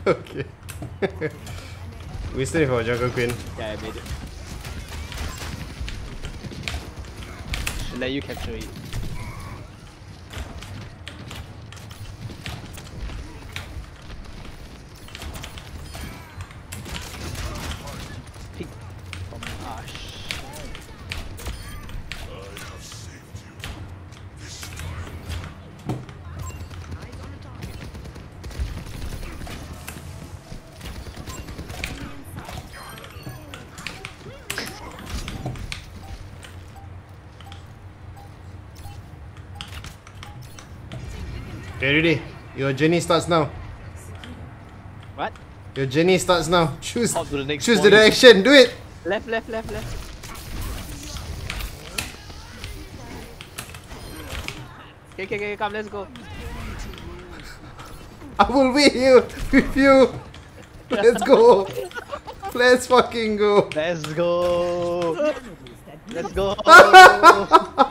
Okay. We stay for jungle queen. Yeah, I made it. Should let you capture it. Pick from Ash. Okay, ready? Your journey starts now. What? Your journey starts now. Choose Hop to the next choose the point. direction. Do it. Left, left, left, left. Okay, come, let's go. I will be here with you. Let's go. Let's fucking go. Let's go. Let's go.